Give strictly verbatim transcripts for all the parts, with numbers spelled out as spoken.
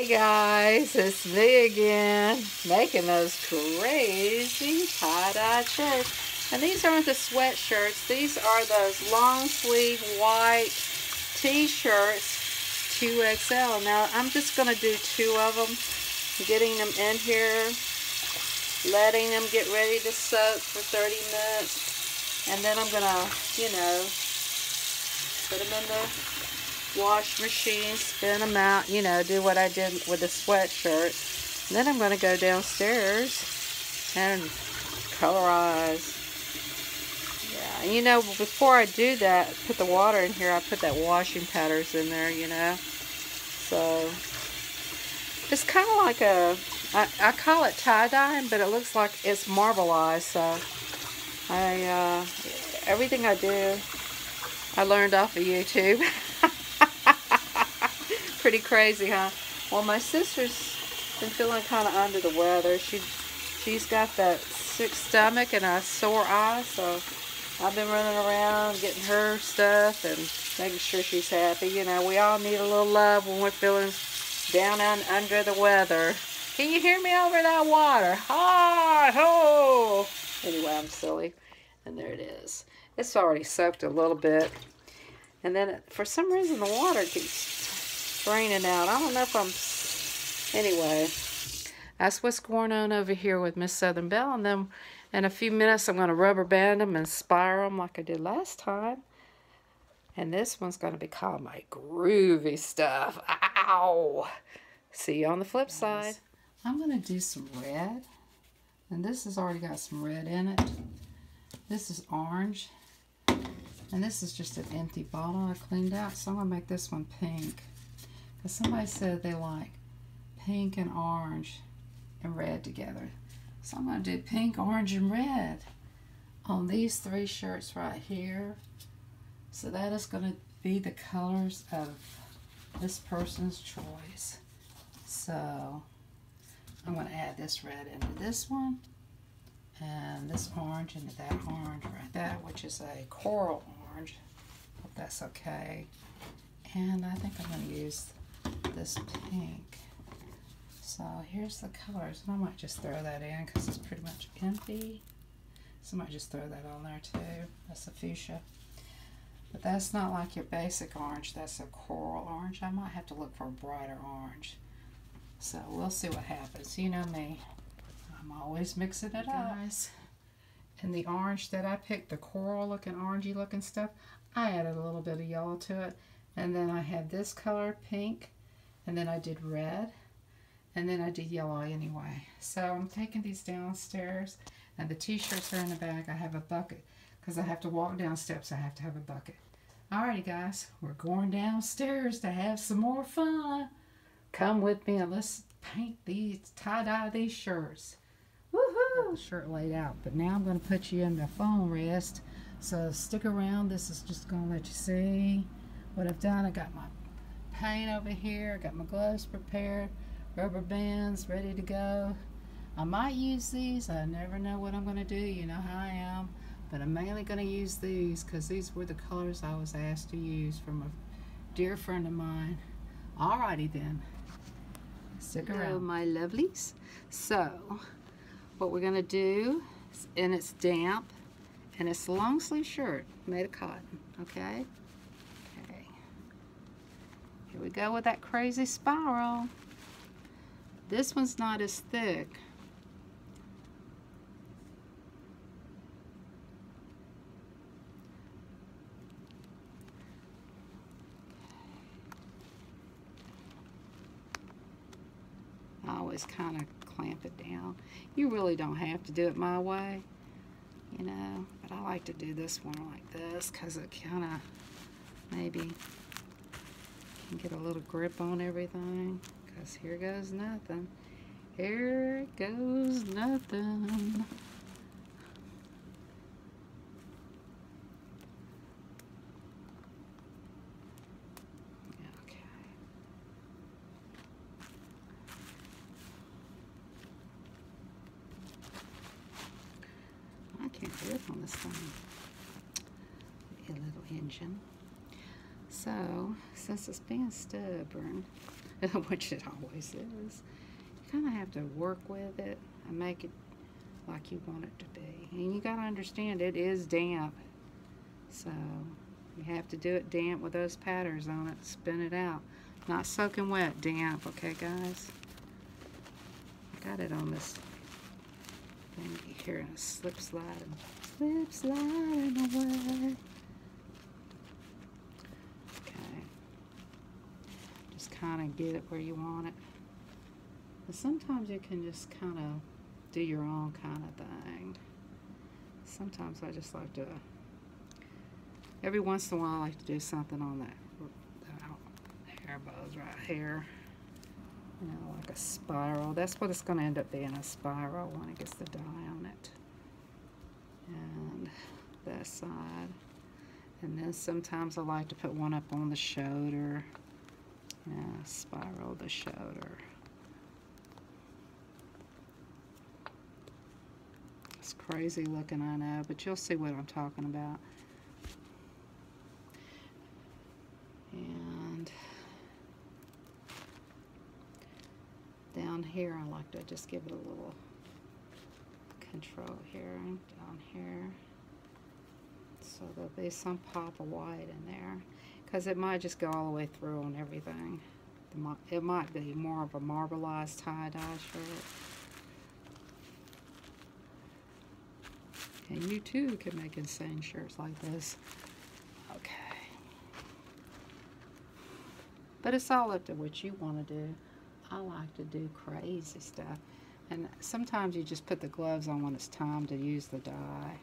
Hey guys, it's me again, making those crazy tie-dye shirts. And these aren't the sweatshirts, these are those long sleeve white t-shirts, two X L. Now I'm just going to do two of them, getting them in here, letting them get ready to soak for thirty minutes. And then I'm going to, you know, put them in the wash machine, spin them out, you know, do what I did with the sweatshirt. And then I'm going to go downstairs and colorize. Yeah, you know, before I do that, put the water in here, I put that washing powders in there, you know. So, it's kind of like a, I, I call it tie-dyeing, but it looks like it's marbleized. So, I, uh, everything I do, I learned off of YouTube. Pretty crazy, huh? Well, my sister's been feeling kind of under the weather. She, she's got that sick stomach and a sore eye, so I've been running around getting her stuff and making sure she's happy. You know, we all need a little love when we're feeling down and under the weather. Can you hear me over that water? Hi, ho! Anyway, I'm silly. And there it is. It's already soaked a little bit. And then, it, for some reason, the water keeps draining out. I don't know if I'm... Anyway, that's what's going on over here with Miss Southern Belle. And then in a few minutes, I'm going to rubber band them and spiral them like I did last time. And this one's going to be called my groovy stuff. Ow! See you on the flip side. I'm going to do some red. And this has already got some red in it. This is orange. And this is just an empty bottle I cleaned out. So I'm going to make this one pink. Because somebody said they like pink and orange and red together. So I'm going to do pink, orange, and red on these three shirts right here. So that is going to be the colors of this person's choice. So I'm going to add this red into this one. And this orange into that orange right there, which is a coral orange. Hope that's okay. And I think I'm going to use this pink. So here's the colors. And I might just throw that in because it's pretty much empty. So I might just throw that on there too. That's a fuchsia. But that's not like your basic orange. That's a coral orange. I might have to look for a brighter orange. So we'll see what happens. You know me. I'm always mixing it up. Guys, and the orange that I picked, the coral looking, orangey looking stuff, I added a little bit of yellow to it. And then I had this color, pink, and then I did red, and then I did yellow anyway. So I'm taking these downstairs, and the t-shirts are in the bag. I have a bucket, because I have to walk down steps. I have to have a bucket. Alrighty guys, we're going downstairs to have some more fun. Come with me and let's paint these, tie-dye these shirts. Woohoo! Shirt laid out, but now I'm going to put you in the phone rest. So stick around. This is just going to let you see what I've done. I got my paint over here. I got my gloves prepared, rubber bands ready to go. I might use these. I never know what I'm going to do. You know how I am. But I'm mainly going to use these because these were the colors I was asked to use from a dear friend of mine. Alrighty then. Stick around. Hello, my lovelies. So, what we're going to do, is, and it's damp, and it's a long sleeve shirt made of cotton, okay? Okay. Here we go with that crazy spiral. This one's not as thick. I always kind of clamp it down. You really don't have to do it my way, you know, but I like to do this one like this because it kind of maybe can get a little grip on everything. Because here goes nothing. Here goes nothing. Can't grip on this thing. A little engine. So, since it's being stubborn, which it always is. You kind of have to work with it and make it like you want it to be. And you got to understand it is damp. So you have to do it damp with those patterns on it. Spin it out. Not soaking wet, damp. Okay, guys? I got it on this thing here and it's slip sliding. Slip sliding away. Okay. Just kind of get it where you want it. But sometimes you can just kind of do your own kind of thing. Sometimes I just like to, every once in a while I like to do something on that, that hair bows right here. You know, like a spiral. That's what it's going to end up being, a spiral when it gets the dye on it. And that side. And then sometimes I like to put one up on the shoulder. Yeah, spiral the shoulder. It's crazy looking, I know, but you'll see what I'm talking about. And down here, I like to just give it a little control here, down here. So there'll be some pop of white in there, because it might just go all the way through on everything. It might be more of a marbleized tie-dye shirt. And you too can make insane shirts like this. Okay. But it's all up to what you want to do. I like to do crazy stuff. And sometimes you just put the gloves on when it's time to use the dye.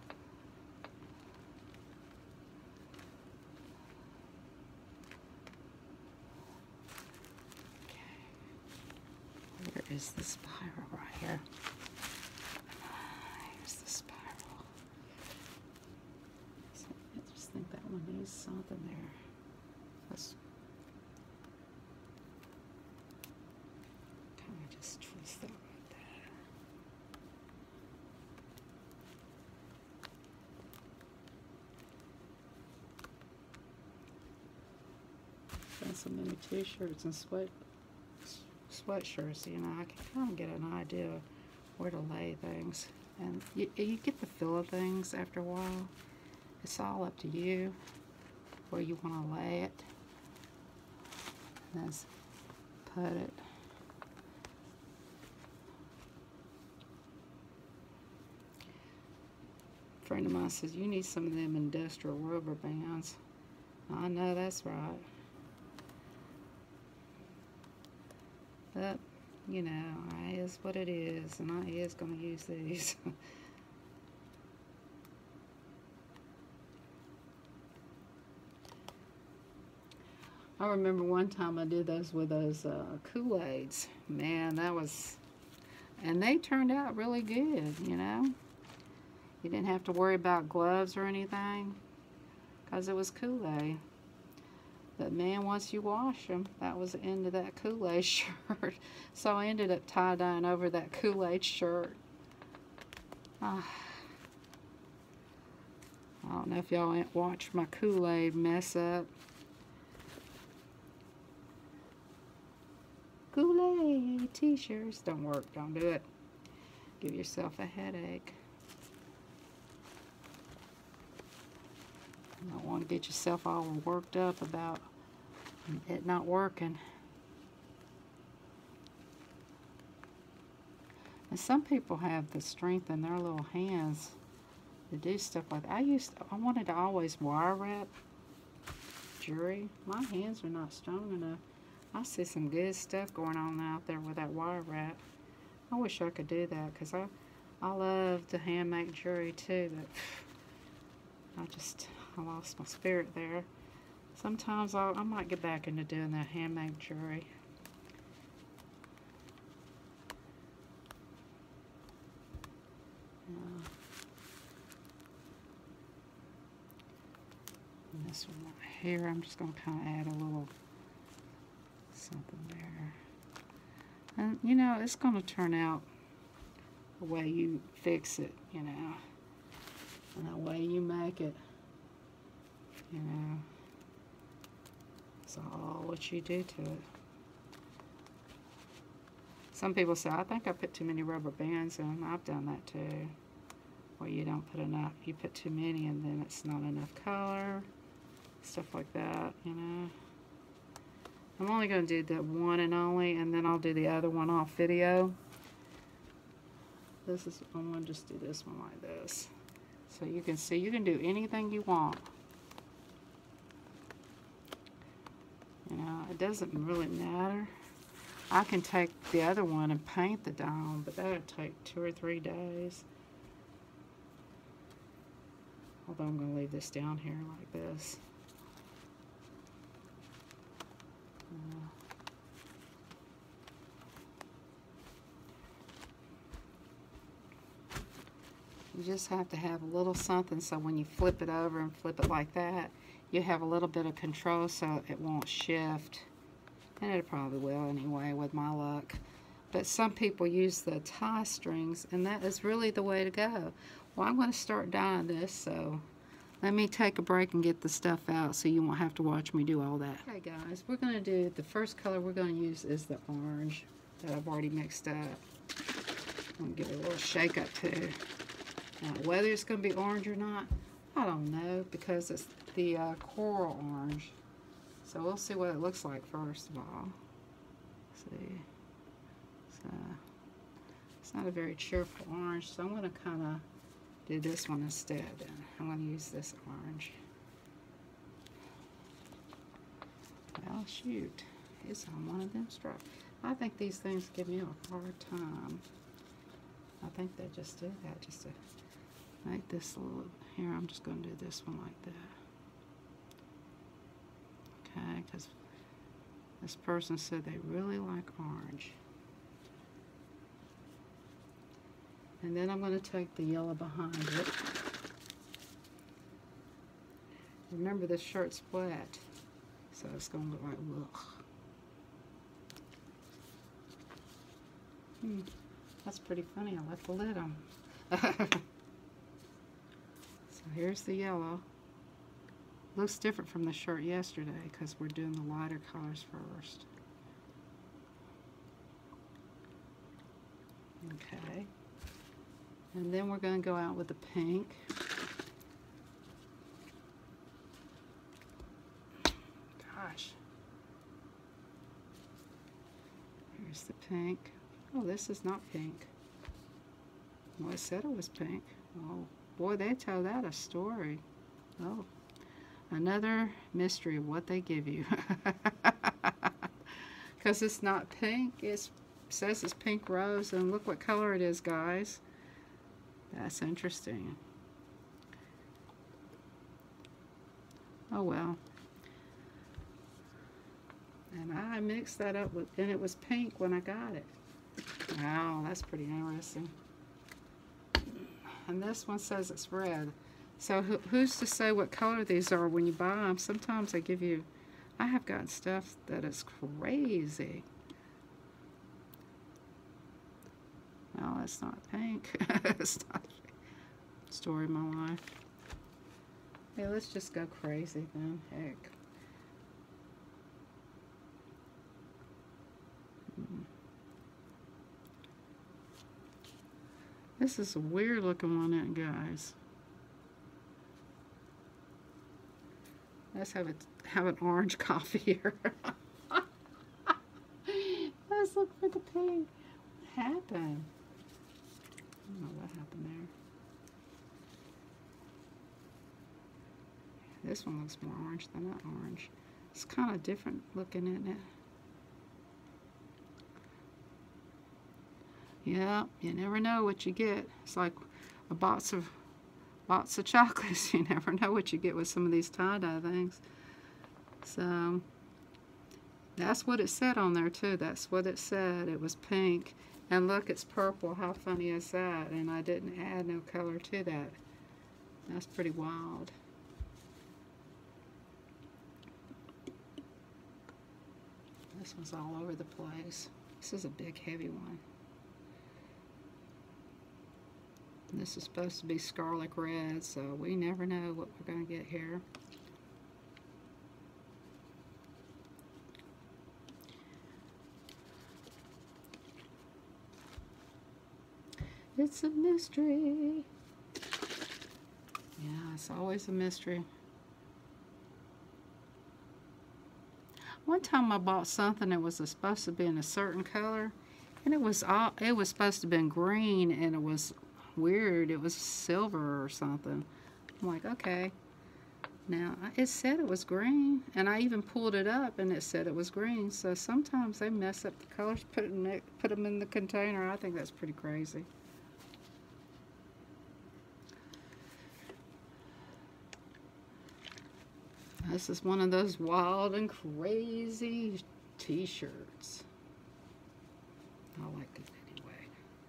Okay. Where is the spiral? Right here. Here's the spiral. So I just think that one needs something there. Let's kind of just twist that right there. Done so many t-shirts and sweat sweatshirts, you know, I can kind of get an idea of where to lay things. And you, you get the feel of things after a while. It's all up to you where you want to lay it. And let's put it. A friend of mine says, you need some of them industrial rubber bands. I know that's right. But, you know, it is what it is, and I is going to use these. I remember one time I did those with those uh, Kool-Aids. Man, that was... And they turned out really good, you know. You didn't have to worry about gloves or anything, because it was Kool-Aid. But man, once you wash them, that was the end of that Kool-Aid shirt. So I ended up tie-dyeing over that Kool-Aid shirt. Ah. I don't know if y'all watched my Kool-Aid mess up. Kool-Aid t-shirts don't work. Don't do it. Give yourself a headache. You don't want to get yourself all worked up about it not working. And some people have the strength in their little hands to do stuff like that. I used to, I wanted to always wire wrap jewelry. My hands are not strong enough. I see some good stuff going on out there with that wire wrap. I wish I could do that, because I, I love to hand make jewelry too, but I just, I lost my spirit there. Sometimes I'll, I might get back into doing that handmade jewelry. Yeah. And this one right here, I'm just going to kind of add a little something there. And, you know, it's going to turn out the way you fix it, you know, and the way you make it, you know. It's all what you do to it. Some people say, I think I put too many rubber bands in. I've done that too. Or you don't put enough, you put too many and then it's not enough color. Stuff like that, you know. I'm only going to do the one and only, and then I'll do the other one off video. This is, I'm going to just do this one like this. So you can see, you can do anything you want. You know, it doesn't really matter. I can take the other one and paint the dome, but that would take two or three days. Although I'm going to leave this down here like this. Uh, you just have to have a little something so when you flip it over and flip it like that, you have a little bit of control so it won't shift. And it probably will anyway with my luck. But some people use the tie strings, and that is really the way to go. Well, I'm going to start dyeing this, so let me take a break and get the stuff out so you won't have to watch me do all that. Okay guys, we're going to do, the first color we're going to use is the orange that I've already mixed up. I'm going to give it a little shake up too. Now, whether it's going to be orange or not, I don't know, because it's the uh, coral orange. So we'll see what it looks like first of all. Let's see. So, it's not a very cheerful orange, so I'm going to kind of do this one instead. Then I'm going to use this orange. Well, shoot. It's on one of them stripes. I think these things give me a hard time. I think they just do that just to make this a little. Here, I'm just going to do this one like that. Okay, because this person said they really like orange. And then I'm going to take the yellow behind it. Remember, this shirt's wet, so it's going to look like, ugh. Hmm, that's pretty funny. I left the lid on. So here's the yellow. Looks different from the shirt yesterday because we're doing the lighter colors first. Okay. And then we're going to go out with the pink. Gosh. Here's the pink. Oh, this is not pink. Well, I said it was pink. Oh, boy, they tell that a story. Oh. Another mystery of what they give you. Because it's not pink. It's, it says it's pink rose, and look what color it is, guys. That's interesting. Oh well. And I mixed that up with, and it was pink when I got it. Wow, that's pretty interesting. And this one says it's red. So who, who's to say what color these are when you buy them? Sometimes they give you, I have gotten stuff that is crazy. No, it's not pink. It's not pink. Story of my life. Yeah, let's just go crazy then. Heck. Hmm. This is a weird looking one, isn't it, guys? Let's have it have an orange coffee here. Let's look for the pink. What happened? I don't know what happened there. This one looks more orange than that orange. It's kind of different looking, isn't it? Yeah, you never know what you get. It's like a box of box of chocolates. You never know what you get with some of these tie-dye things. So that's what it said on there too. That's what it said. It was pink. And look, it's purple. How funny is that? And I didn't add no color to that. That's pretty wild. This one's all over the place. This is a big, heavy one. This is supposed to be scarlet red, so we never know what we're going to get here. It's a mystery. Yeah, it's always a mystery. One time I bought something that was supposed to be in a certain color, and it was all, it was supposed to have been green, and it was weird. It was silver or something. I'm like, okay. Now, it said it was green, and I even pulled it up, and it said it was green. So sometimes they mess up the colors, put, it in, put them in the container. I think that's pretty crazy. This is one of those wild and crazy t-shirts. I like it anyway.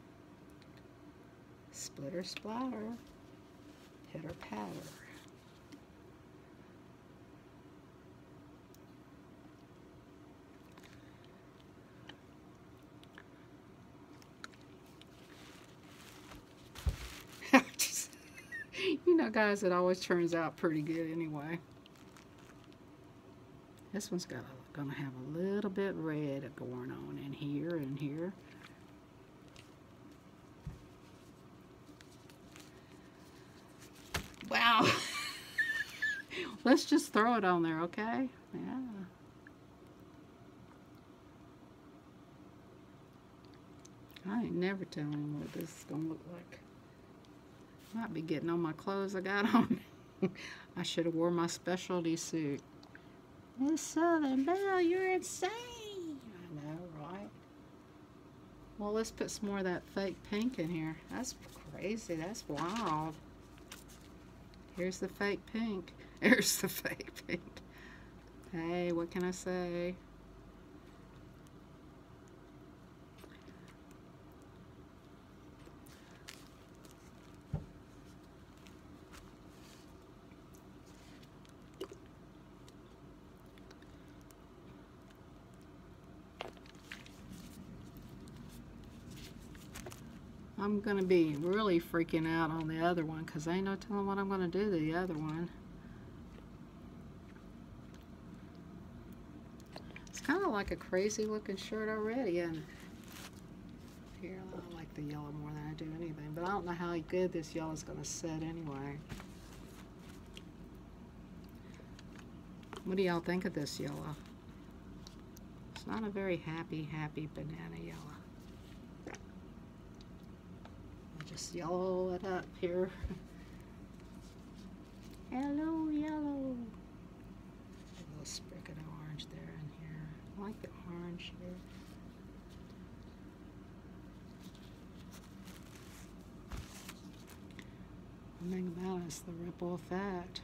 Splitter splatter. Pitter patter. You know, guys, it always turns out pretty good anyway. This one's got a, gonna have a little bit red going on in here and here. Wow. Let's just throw it on there, okay? Yeah. I ain't never telling what this is gonna look like. Might be getting on my clothes I got on. I should have wore my specialty suit. Miss Southern Belle, you're insane. I know, right? Well, let's put some more of that fake pink in here. That's crazy. That's wild. Here's the fake pink. There's the fake pink. Hey, what can I say? I'm going to be really freaking out on the other one because I ain't no telling what I'm going to do to the other one. It's kind of like a crazy looking shirt already, isn't it? Here, I like the yellow more than I do anything, but I don't know how good this yellow is going to set anyway. What do y'all think of this yellow? It's not a very happy, happy banana yellow. Just yellow it up here. Hello, yellow. A little sprig of orange there and here. I like the orange here. One thing about it is the ripple effect.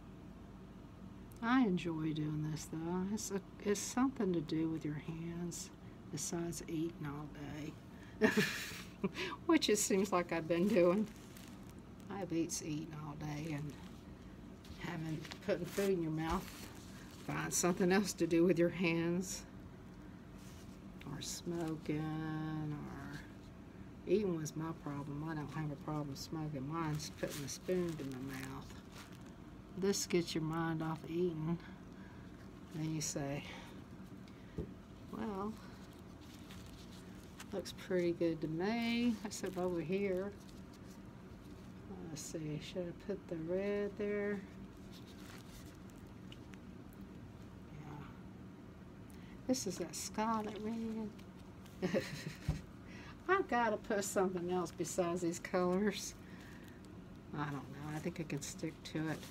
I enjoy doing this though. It's a, it's something to do with your hands besides eating all day. Which it seems like I've been doing. I've eats eating all day and having putting food in your mouth. Find something else to do with your hands, or smoking, or eating was my problem. I don't have a problem smoking. Mine's putting a spoon in my mouth. This gets your mind off eating. And you say, well, looks pretty good to me, except over here. Let's see, should I put the red there? Yeah. This is that scarlet red. I've got to put something else besides these colors. I don't know, I think I can stick to it.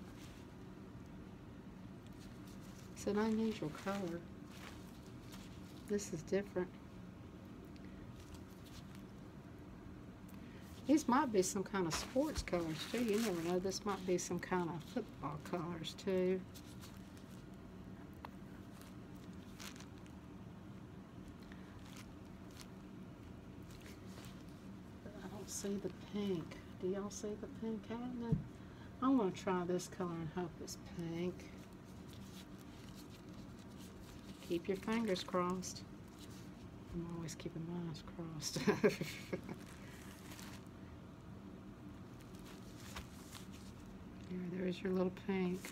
It's an unusual color. This is different. These might be some kind of sports colors too. You never know. This might be some kind of football colors too. I don't see the pink. Do y'all see the pink happening? I want to try this color and hope it's pink. Keep your fingers crossed. I'm always keeping mine crossed. Here, there's your little pink.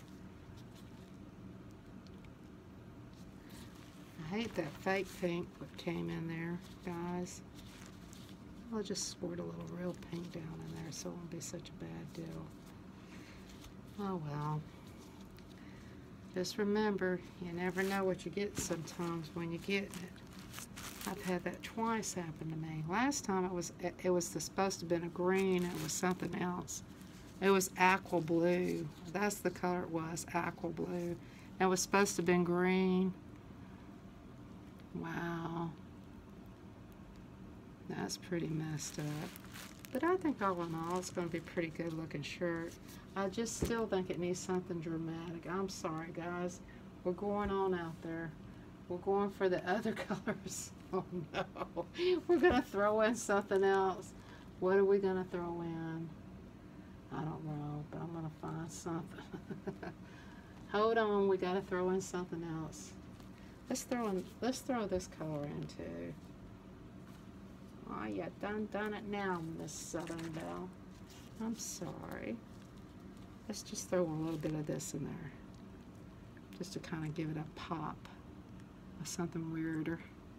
I hate that fake pink that came in there, guys. I'll just squirt a little real pink down in there so it won't be such a bad deal. Oh well. Just remember, you never know what you get sometimes when you get it. I've had that twice happen to me. Last time it was it was supposed to have been a green. It was something else. It was aqua blue. That's the color it was, aqua blue. It was supposed to have been green. Wow. That's pretty messed up. But I think all in all, it's going to be a pretty good looking shirt. I just still think it needs something dramatic. I'm sorry, guys. We're going on out there. We're going for the other colors. Oh, no. We're going to throw in something else. What are we going to throw in? I don't know, but I'm going to find something. Hold on. We got to throw in something else. Let's throw in, let's throw this color in, too. Oh, you done done it now, Miss Southern Belle. I'm sorry. Let's just throw a little bit of this in there. Just to kind of give it a pop of something weirder.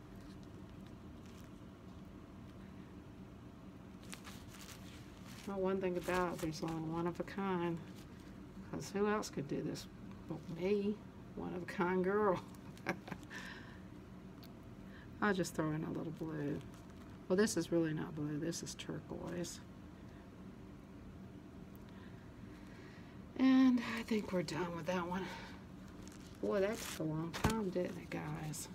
Well, one thing about it, there's only one of a kind. Because who else could do this but me? One of a kind girl. I'll just throw in a little blue. Well, this is really not blue. This is turquoise. And I think we're done with that one. Boy, that took a long time, didn't it, guys?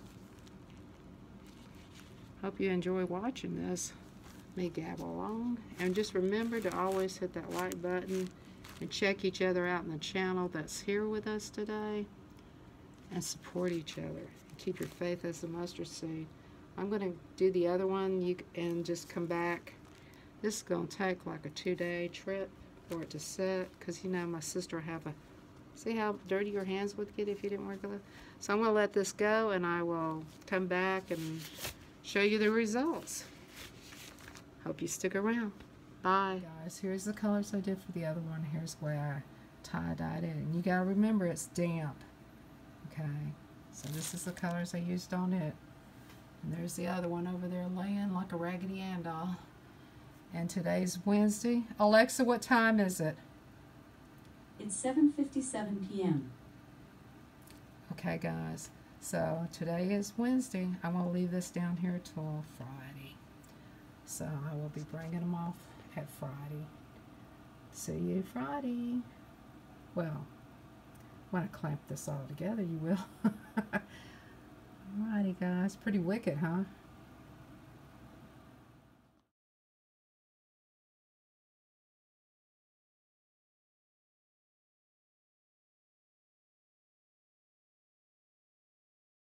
Hope you enjoy watching this. Me gabble along. And just remember to always hit that like button and check each other out in the channel that's here with us today. And support each other. Keep your faith as the mustard seed. I'm going to do the other one you and just come back. This is going to take like a two-day trip for it to set, because you know my sister have a, see how dirty your hands would get if you didn't wear gloves? So I'm going to let this go and I will come back and show you the results. Hope you stick around. Bye. Guys, here's the colors I did for the other one. Here's where I tie-dyed it. And you got to remember it's damp. Okay, so this is the colors I used on it. And there's the other one over there laying like a Raggedy Ann doll. And today's Wednesday. Alexa, what time is it? It's seven fifty-seven p m Okay, guys. So today is Wednesday. I'm going to leave this down here till Friday. So I will be bringing them off at Friday. See you Friday. Well, when I clamp this all together, you will. Alrighty, guys. Pretty wicked, huh?